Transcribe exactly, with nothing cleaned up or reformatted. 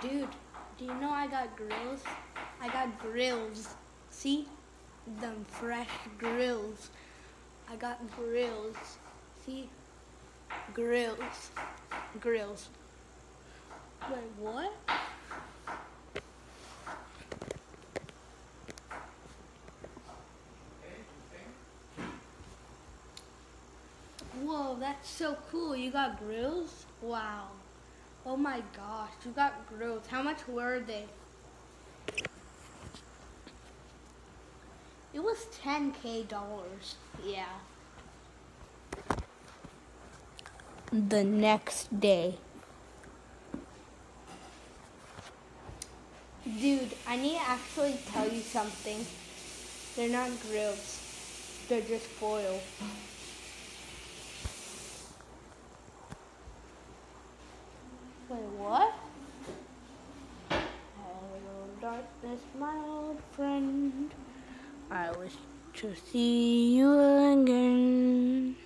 Dude, do you know I got grills? I got grills. See? Them fresh grills. I got grills. See? Grills. Grills. Wait, what? Whoa, that's so cool. You got grills? Wow. Oh my gosh, you got grills. How much were they? It was ten K dollars. Yeah. The next day. Dude, I need to actually tell you something. They're not grills. They're just foil. Wait, what? Hello, darkness, my old friend. I wish to see you again.